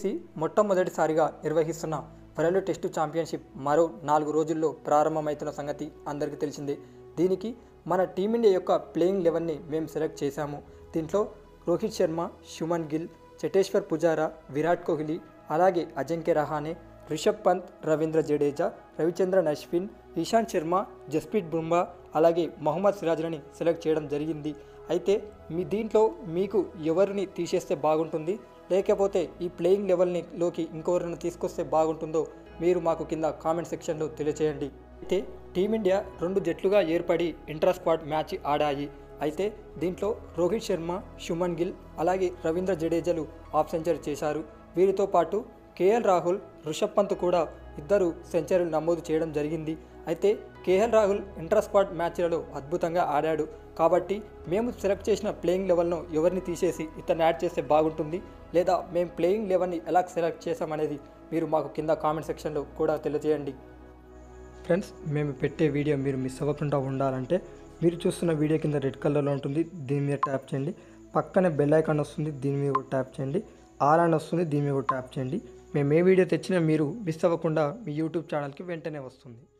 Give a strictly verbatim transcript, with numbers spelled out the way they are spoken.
ICC మొట్టమొదటిసారిగా నిర్వహిస్తున్న world test championship మరో నాలుగు రోజుల్లో ప్రారంభమవుతున్న సంగతి అందరికీ తెలిసిందే. దీనికి మన టీమిండియా యొక్క ప్లేయింగ్ లెవెన్ని మేము సెలెక్ట్ చేశాము. దీంట్లో రోహిత్ శర్మ, శుమన్ గిల్, చటేశ్వర్ పుజారా, విరాట్ కోహ్లీ, అలాగే అజింక్య రహానే, రిషబ్ పంత్, రవీంద్ర జడేజా, రవిచంద్రన్ అశ్విన్, ఇషాంత్ శర్మ, జస్ప్రీత్ బుమ్రా, అలాగే మహమ్మద్ సిరాజ్లని సెలెక్ట్ చేయడం జరిగింది. అయితే మీ దీంట్లో మీకు ఎవరిని తీసేస్తే బాగుంటుంది, లేకపోతే ఈ ప్లేయింగ్ లెవెల్ని లోకి ఇంకెవరిని తీసుకొస్తే బాగుంటుందో మీరు మాకు కింద కామెంట్ సెక్షన్లో తెలియచేయండి. అయితే టీమిండియా రెండు జట్లుగా ఏర్పడి ఇంట్రా స్క్వాడ్ మ్యాచ్ ఆడాయి. అయితే దీంట్లో రోహిత్ శర్మ, శుమన్ గిల్, అలాగే రవీంద్ర జడేజాలు హాఫ్ సెంచరీ చేశారు. వీరితో పాటు కేఎల్ రాహుల్, రిషబ్ పంత్ కూడా ఇద్దరు సెంచరీలు నమోదు చేయడం జరిగింది. అయితే కేఎల్ రాహుల్ ఇంట్రా స్క్వాడ్ మ్యాచ్లలో అద్భుతంగా ఆడాడు. కాబట్టి మేము సెలెక్ట్ చేసిన ప్లేయింగ్ లెవెల్ను ఎవరిని తీసేసి ఇతన్ని యాడ్ చేస్తే బాగుంటుంది, లేదా మేము ప్లేయింగ్ లెవెల్ని ఎలా సెలెక్ట్ చేసామనేది మీరు మాకు కింద కామెంట్ సెక్షన్లో కూడా తెలియజేయండి. ఫ్రెండ్స్, మేము పెట్టే వీడియో మీరు మిస్ అవ్వకుండా ఉండాలంటే మీరు చూస్తున్న వీడియో కింద రెడ్ కలర్లో ఉంటుంది, దీని మీద ట్యాప్ చేయండి. పక్కనే బెల్ ఐకాన్ వస్తుంది, దీని మీద కూడా ట్యాప్ చేయండి. ఆల్ అని వస్తుంది, దీని మీద కూడా ట్యాప్ చేయండి. మేము ఏ వీడియో తెచ్చినా మీరు మిస్ అవ్వకుండా మీ యూట్యూబ్ ఛానల్కి వెంటనే వస్తుంది.